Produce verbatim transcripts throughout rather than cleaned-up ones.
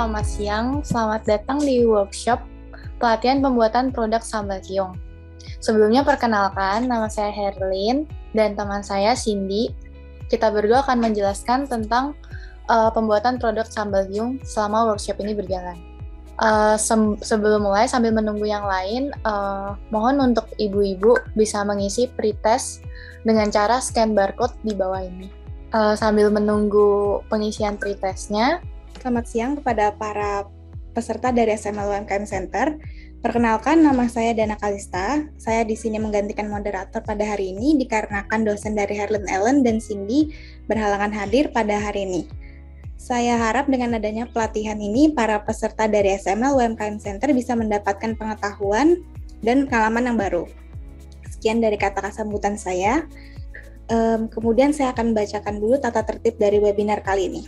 selamat siang. Selamat datang di workshop pelatihan pembuatan produk sambal hiung. Sebelumnya perkenalkan, nama saya Herlin dan teman saya Cindy. Kita berdua akan menjelaskan tentang uh, pembuatan produk sambal hiung selama workshop ini berjalan. Uh, se- sebelum mulai, sambil menunggu yang lain, uh, mohon untuk ibu-ibu bisa mengisi pretest dengan cara scan barcode di bawah ini. Uh, sambil menunggu pengisian pretestnya, selamat siang kepada para peserta dari S M L U M K M Center. Perkenalkan, nama saya Dana Kalista. Saya di sini menggantikan moderator pada hari ini dikarenakan dosen dari Herlin Ellen dan Cindy berhalangan hadir pada hari ini. Saya harap dengan adanya pelatihan ini, para peserta dari S M L U M K M Center bisa mendapatkan pengetahuan dan pengalaman yang baru. Sekian dari kata sambutan saya. Um, kemudian saya akan membacakan dulu tata tertib dari webinar kali ini.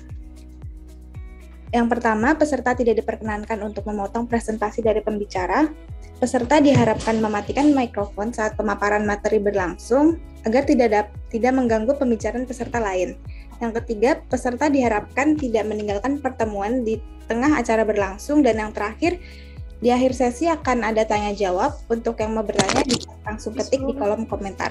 Yang pertama, peserta tidak diperkenankan untuk memotong presentasi dari pembicara. Peserta diharapkan mematikan mikrofon saat pemaparan materi berlangsung agar tidak dap- tidak mengganggu pembicaraan peserta lain. Yang ketiga, peserta diharapkan tidak meninggalkan pertemuan di tengah acara berlangsung. Dan yang terakhir, di akhir sesi akan ada tanya jawab. Untuk yang mau bertanya, bisa langsung ketik di kolom komentar.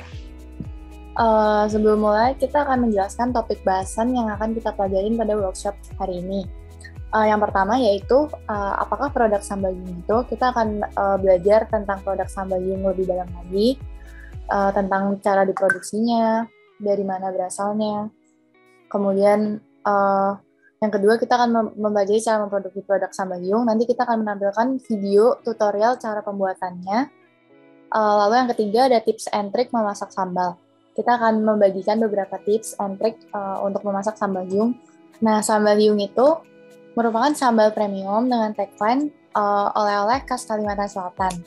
Uh, sebelum mulai, kita akan menjelaskan topik bahasan yang akan kita pelajarin pada workshop hari ini. Uh, yang pertama yaitu uh, apakah produk sambal hiung itu. Kita akan uh, belajar tentang produk sambal hiung lebih dalam lagi, uh, tentang cara diproduksinya, dari mana berasalnya. Kemudian uh, yang kedua kita akan mempelajari cara memproduksi produk sambal hiung. Nanti kita akan menampilkan video tutorial cara pembuatannya. Uh, lalu yang ketiga ada tips and trick memasak sambal. Kita akan membagikan beberapa tips and trick uh, untuk memasak sambal hiung. Nah, sambal hiung itu merupakan sambal premium dengan tagline uh, oleh-oleh khas Kalimantan Selatan.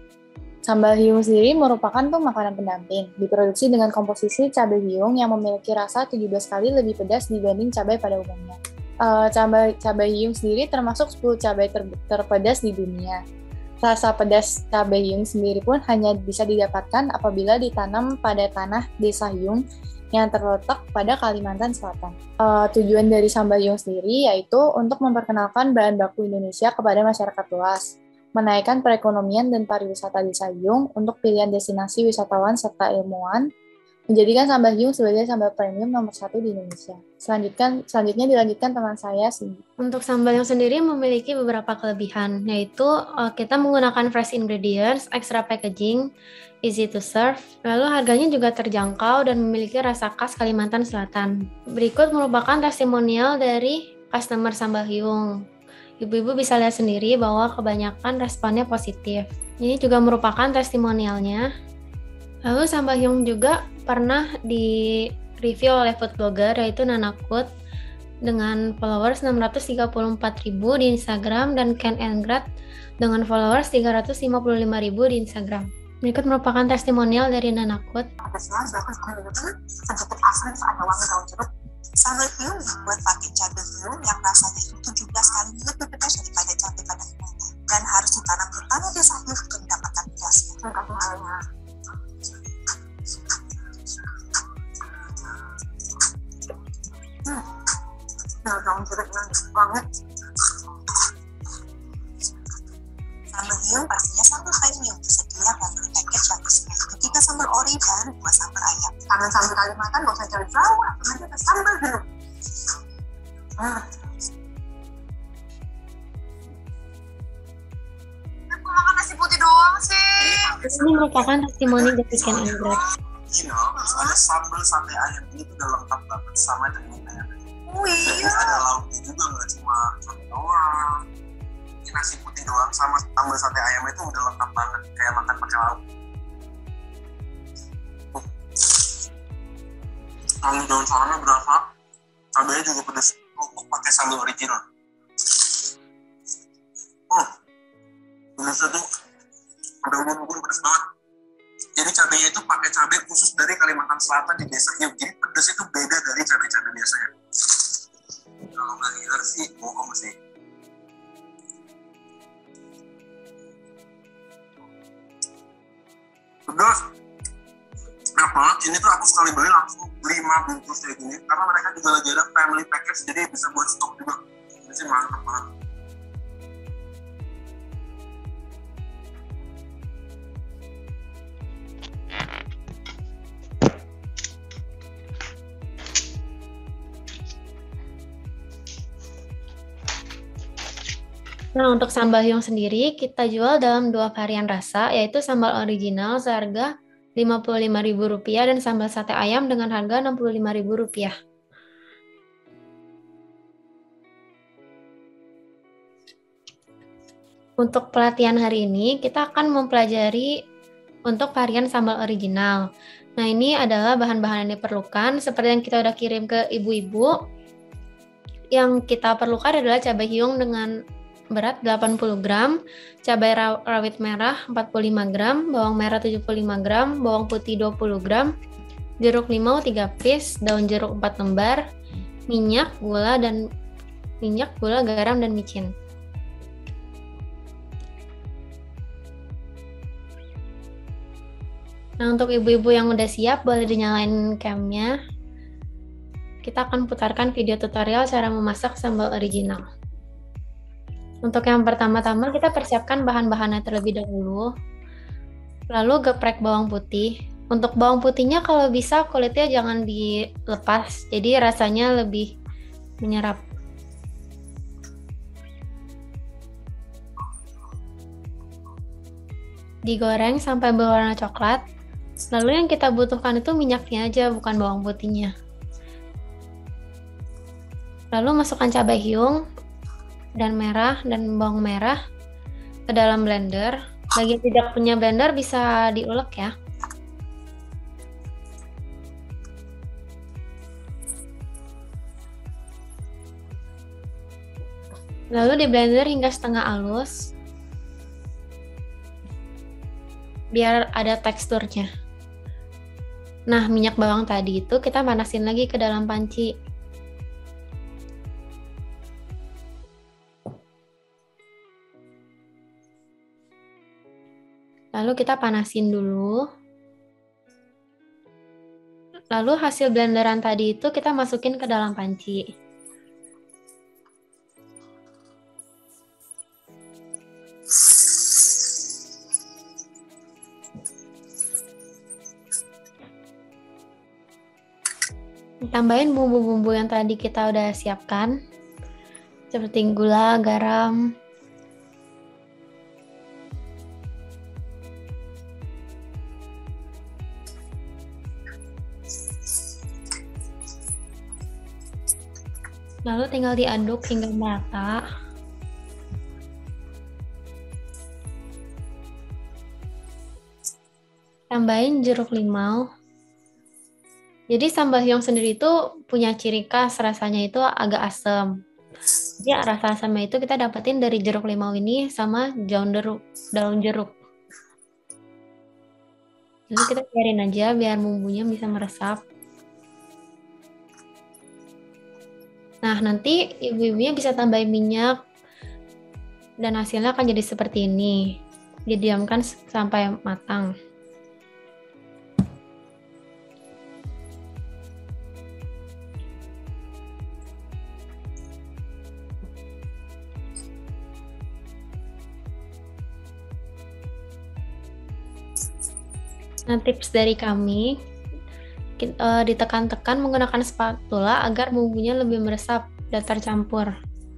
Sambal hiung sendiri merupakan tuh makanan pendamping, diproduksi dengan komposisi cabai hiung yang memiliki rasa tujuh belas kali lebih pedas dibanding cabai pada umumnya. Uh, cabai, cabai hiung sendiri termasuk sepuluh cabai ter, terpedas di dunia. Rasa pedas cabai hiung sendiri pun hanya bisa didapatkan apabila ditanam pada tanah desa hiung yang terletak pada Kalimantan Selatan. Uh, tujuan dari sambal hiung sendiri yaitu untuk memperkenalkan bahan baku Indonesia kepada masyarakat luas, menaikkan perekonomian dan pariwisata desa hiung untuk pilihan destinasi wisatawan serta ilmuwan, menjadikan sambal hiung sebagai sambal premium nomor satu di Indonesia. Selanjutnya, selanjutnya dilanjutkan teman saya, Cindy. Untuk sambal hiung sendiri memiliki beberapa kelebihan, yaitu uh, kita menggunakan fresh ingredients, extra packaging, easy to serve, lalu harganya juga terjangkau dan memiliki rasa khas Kalimantan Selatan. Berikut merupakan testimonial dari customer sambal hiung. Ibu-ibu bisa lihat sendiri bahwa kebanyakan responnya positif. Ini juga merupakan testimonialnya. Lalu sambal hiung juga pernah di-review oleh food blogger yaitu Nanakut dengan followers enam ratus tiga puluh empat ribu di Instagram dan Ken and Grad dengan followers tiga ratus lima puluh lima ribu di Instagram. Berikut merupakan testimonial dari Nanakut. Pedasnya bagus memiliki sedikit asam, ada wangi daun jeruk. Sambal hiung dibuat pakai cabai hiung yang rasanya itu tujuh belas kali lebih pedas daripada cabai pada umumnya dan harus ditanam di tanah desa hiung untuk mendapatkan pedasnya. Hmm, daun jeruk manis banget. Sambal hiung pastinya sambal premium, tersedia dari package yang isinya tiga sambal ori dan dua sambal ayam. Kangen sambal Kalimantan gak usah jauh-jauh, apalagi ada sambal hiung. Hmm. Aku makan nasi putih doang sih. Ini merupakan testimoni dari Ken and Grad. You know, ada sambal sate ayam ini tuh udah lengkap banget sama dengan ayam. Oh iya. Ada lauknya juga, nggak cuma sate doang. Ini nasi putih doang sama sambal sate ayam itu udah lengkap banget, kayak makan pakai lauk. Wangi daun salangnya berasa, cabainya juga pedas. Untuk pakai sambal original. Oh, pedasnya tuh ada ubun-ubun pedas banget. Jadi cabainya itu pakai cabai khusus dari Kalimantan Selatan di desa hiung. Jadi pedasnya itu beda dari cabai-cabai biasanya. Kalau nggak ngiler sih, bohong sih. Pedas. Enak banget. Ini tuh aku sekali beli langsung lima bungkus kayak gini. Karena mereka juga lagi ada family package, jadi bisa buat stok juga. Ini sih mantap banget. Nah, untuk sambal hyung sendiri kita jual dalam dua varian rasa, yaitu sambal original seharga lima puluh lima ribu rupiah dan sambal sate ayam dengan harga enam puluh lima ribu rupiah. Untuk pelatihan hari ini, kita akan mempelajari untuk varian sambal original. Nah, ini adalah bahan-bahan yang diperlukan, seperti yang kita udah kirim ke ibu-ibu. Yang kita perlukan adalah cabai hiung dengan berat delapan puluh gram, cabai rawit merah empat puluh lima gram, bawang merah tujuh puluh lima gram, bawang putih dua puluh gram, jeruk limau tiga piece, daun jeruk empat lembar, minyak, gula dan minyak, gula, garam dan micin. Nah, untuk ibu-ibu yang udah siap boleh dinyalain cam-nya. Kita akan putarkan video tutorial cara memasak sambal original. Untuk yang pertama-tama kita persiapkan bahan-bahannya terlebih dahulu. Lalu geprek bawang putih. Untuk bawang putihnya kalau bisa kulitnya jangan dilepas, jadi rasanya lebih menyerap. Digoreng sampai berwarna coklat. Lalu yang kita butuhkan itu minyaknya aja, bukan bawang putihnya. Lalu masukkan cabai hiung dan merah dan bawang merah ke dalam blender. Bagi yang tidak punya blender bisa diulek ya. Lalu di blender hingga setengah halus biar ada teksturnya. Nah, minyak bawang tadi itu kita panasin lagi ke dalam panci. Lalu kita panasin dulu. Lalu hasil blenderan tadi itu kita masukin ke dalam panci. Tambahin bumbu-bumbu yang tadi kita udah siapkan. Seperti gula, garam, lalu tinggal diaduk hingga merata. Tambahin jeruk limau. Jadi sambal hyung sendiri itu punya ciri khas, rasanya itu agak asam. Jadi rasa asamnya itu kita dapetin dari jeruk limau ini sama daun jeruk, daun jeruk. Lalu kita biarin aja biar bumbunya bisa meresap. Nah, nanti ibu-ibunya bisa tambahin minyak dan hasilnya akan jadi seperti ini. Didiamkan sampai matang. Nah, tips dari kami, uh, ditekan-tekan menggunakan spatula agar bumbunya lebih meresap dan tercampur.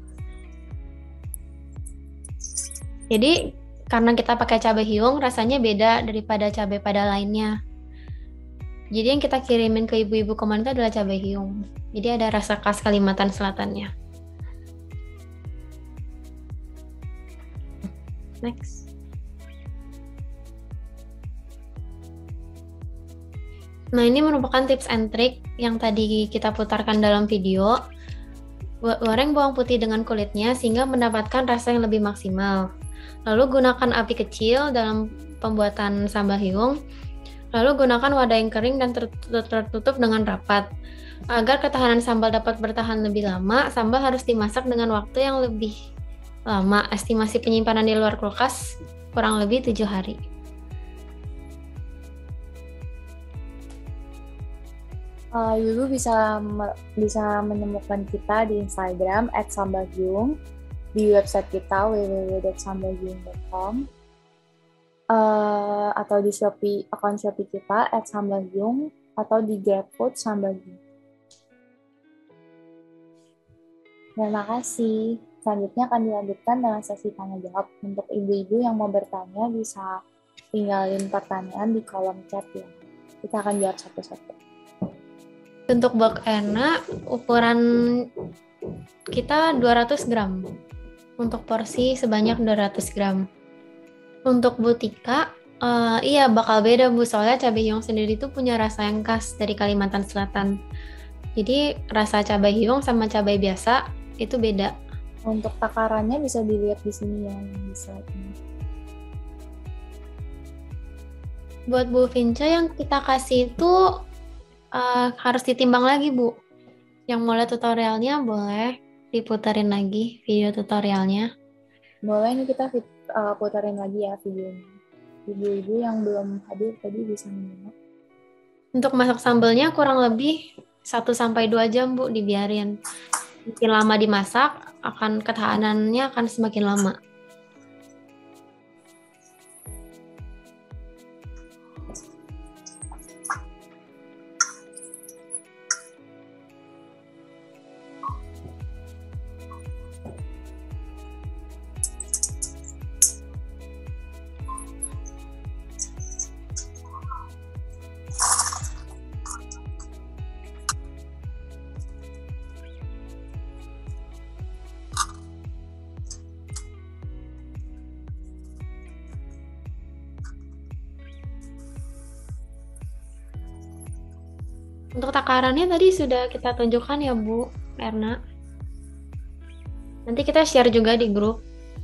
Jadi karena kita pakai cabai hiung, rasanya beda daripada cabai pada lainnya. Jadi yang kita kirimin ke ibu-ibu kemarin itu adalah cabai hiung. Jadi ada rasa khas Kalimantan Selatannya. Next. Nah, ini merupakan tips and trick yang tadi kita putarkan dalam video. Goreng bawang putih dengan kulitnya sehingga mendapatkan rasa yang lebih maksimal. Lalu gunakan api kecil dalam pembuatan sambal hyung. Lalu gunakan wadah yang kering dan tertutup dengan rapat. Agar ketahanan sambal dapat bertahan lebih lama, sambal harus dimasak dengan waktu yang lebih lama. Estimasi penyimpanan di luar kulkas kurang lebih tujuh hari. Uh, Yulu bisa bisa menemukan kita di Instagram at sambalhyung, di website kita w w w dot sambalhyung dot com, uh, atau di Shopee, akun Shopee kita at sambalhyung, atau di GrabFood sambalhyung. Terima kasih. Selanjutnya akan dilanjutkan dengan sesi tanya jawab. Untuk ibu-ibu yang mau bertanya bisa tinggalin pertanyaan di kolom chat ya. Kita akan jawab satu-satu. Untuk bok enak, ukuran kita dua ratus gram. Untuk porsi sebanyak dua ratus gram. Untuk butika, uh, iya bakal beda Bu, soalnya cabai hiung sendiri itu punya rasa yang khas dari Kalimantan Selatan. Jadi rasa cabai hiung sama cabai biasa itu beda. Untuk takarannya bisa dilihat di sini yang di slide ini. Buat Bu Vinca yang kita kasih itu uh, harus ditimbang lagi Bu. Yang mau lihat tutorialnya boleh diputerin lagi video tutorialnya. Boleh nih kita uh, puterin lagi ya videonya. Ibu-ibu yang belum hadir tadi bisa menyimak. Untuk masak sambelnya kurang lebih satu sampai dua jam Bu dibiarin. Makin lama dimasak, akan ketahanannya akan semakin lama. Untuk takarannya tadi sudah kita tunjukkan ya Bu Erna. Nanti kita share juga di grup.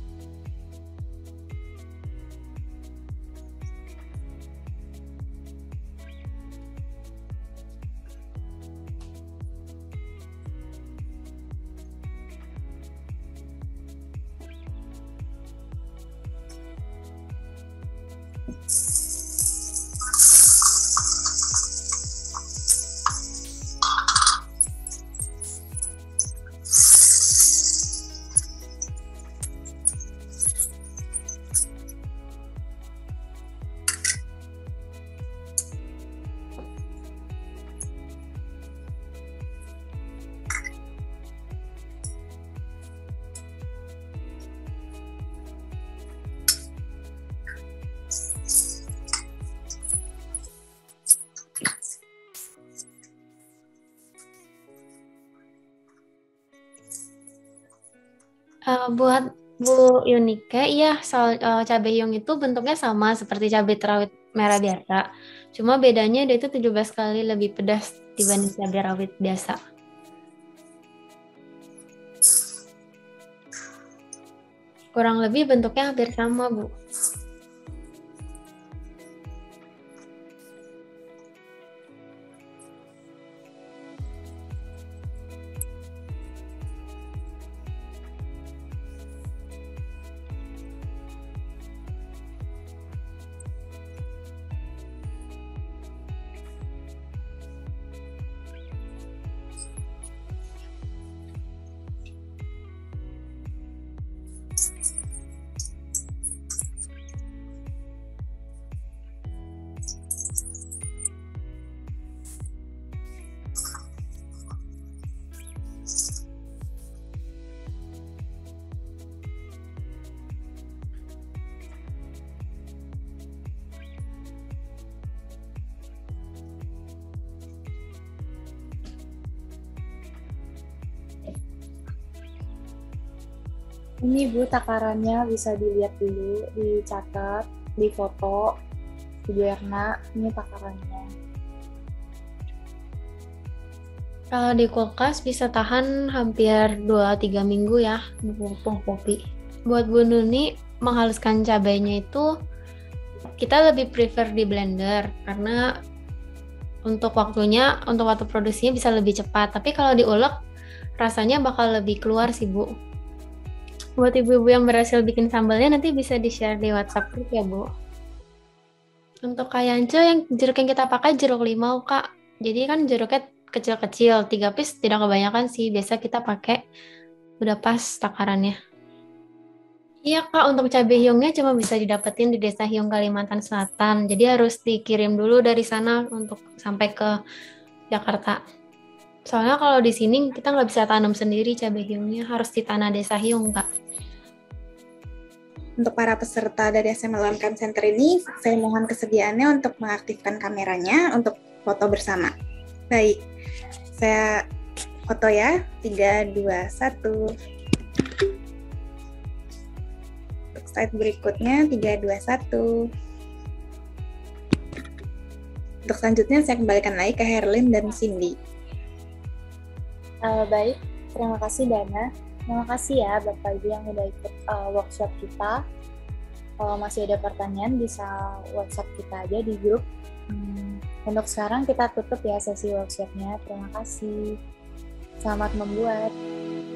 Uh, buat Bu Yunike, iya soal uh, cabai hiung itu bentuknya sama seperti cabai rawit merah biasa. Cuma bedanya dia itu tujuh belas kali lebih pedas dibanding cabai rawit biasa. Kurang lebih bentuknya hampir sama, Bu. Ini Bu takarannya bisa dilihat dulu, dicatat, di foto, Ibu Erna, ini takarannya. Kalau di kulkas bisa tahan hampir dua tiga minggu ya, bubuk kopi. Buat Bu Nuni, menghaluskan cabainya itu kita lebih prefer di blender karena untuk waktunya, untuk waktu produksinya bisa lebih cepat. Tapi kalau diulek, rasanya bakal lebih keluar sih Bu. Buat ibu-ibu yang berhasil bikin sambalnya nanti bisa di-share di WhatsApp group ya Bu. Untuk kayance yang jeruk yang kita pakai jeruk limau Kak. Jadi kan jeruknya kecil-kecil, tiga piece tidak kebanyakan sih. Biasa kita pakai udah pas takarannya. Iya Kak, untuk cabai hiungnya cuma bisa didapetin di Desa Hiung Kalimantan Selatan. Jadi harus dikirim dulu dari sana untuk sampai ke Jakarta. Soalnya kalau di sini kita nggak bisa tanam sendiri cabai hiungnya, harus di tanah desa hiung, Kak. Untuk para peserta dari S M L U M K M Center ini, saya mohon kesediaannya untuk mengaktifkan kameranya untuk foto bersama. Baik, saya foto ya, tiga, dua, satu. Untuk slide berikutnya, tiga, dua, satu. Untuk selanjutnya, saya kembalikan lagi ke Herlin dan Cindy. Uh, baik, terima kasih Dana. Terima kasih ya Bapak Ibu yang udah ikut uh, workshop kita. Kalau masih ada pertanyaan bisa WhatsApp kita aja di grup. Hmm, untuk sekarang kita tutup ya sesi workshopnya. Terima kasih. Selamat membuat.